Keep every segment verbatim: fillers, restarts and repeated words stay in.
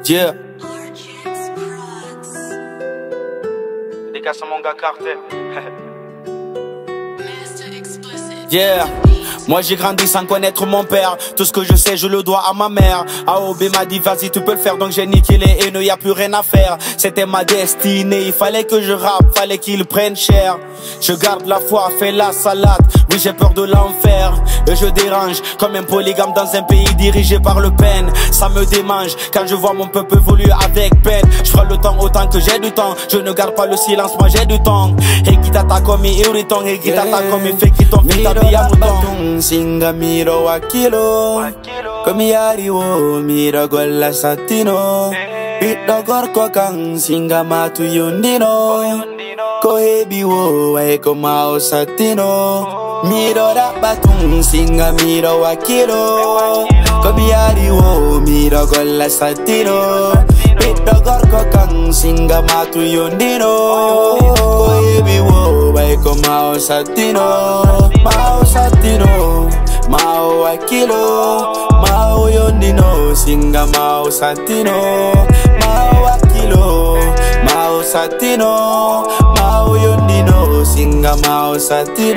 Yeah. Dédicace à mon gars Carter. Yeah. Moi j'ai grandi sans connaître mon père. Tout ce que je sais je le dois à ma mère. A O B m'a dit vas-y tu peux le faire. Donc j'ai niqué les haineux, y a plus rien à faire. C'était ma destinée, il fallait que je rappe, fallait qu'ils prennent cher. Je garde la foi, fais la salade. Oui j'ai peur de l'enfer. Et je dérange comme un polygame dans un pays dirigé par Le Pen. Ça me démange quand je vois mon peuple évoluer avec peine. Je prends le temps autant que j'ai du temps. Je ne garde pas le silence, moi j'ai du temps. Et qui t'attaque comme irritant. Et qui t'attaque comme fait qui t'ont fait taper à mouton. Singa miro wakilo Komi yari wo miro golla satino Ito gorko kang singa matu yundino Ko hebi wo wae ko mao satino Miro rapatung singa miro wakilo Komi yari wo miro golla satino Ito gorko kang singa matu yundino Ko hebi wo wae ko mao satino Mao satino Mao akilo Mao yondino Singa mao satino Mao akilo Mao satino Mao yondino Singa mao satino.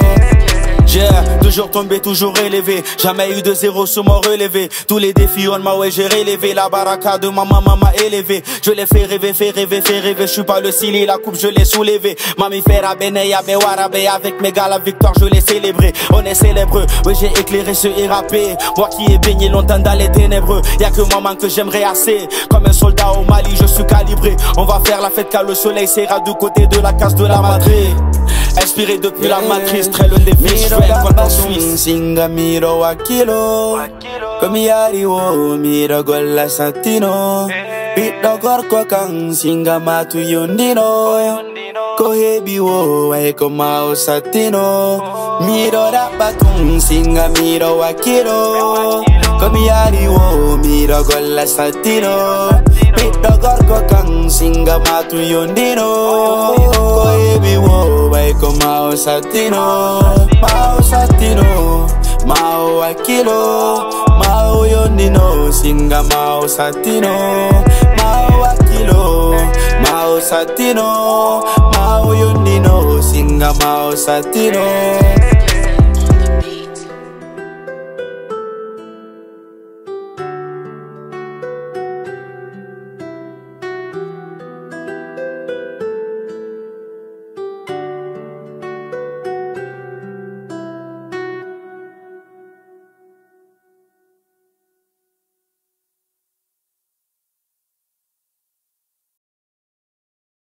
Yeah, toujours tombé, toujours élevé. Jamais eu de zéro sur mon relevé. Tous les défis, on m'a ouais, j'ai relevé. La baraka de ma maman m'a élevé. Je l'ai fait rêver, fait rêver, fait rêver. Je suis pas le Sili, la coupe, je l'ai soulevé. Mami fera bene, yabe warabe. Avec mes gars, la victoire, je l'ai célébré. On est célébreux, oui, j'ai éclairé ce rappé. Moi qui ai baigné longtemps dans les ténébreux. Y'a que maman que j'aimerais assez. Comme un soldat au Mali, je suis calibré. On va faire la fête car le soleil sera du côté de la case de la Madrid. Inspiré depuis la matrice, très le défi, je fais un Suisse. Singa miro wakilo Komi yari wo miro golla satino Ito gorko kang singa matu yundino Ko hebi wo wae ko mao satino Miro rapatung singa miro wakilo Komi yari wo miro golla satino Ito gorko kang singa matu yundino Ko hebi wo wae ko mao satino Mao satino Mao akilo Mao yondino Singa mao satino Mao akilo Mao satino Mao yondino Singa mao satino.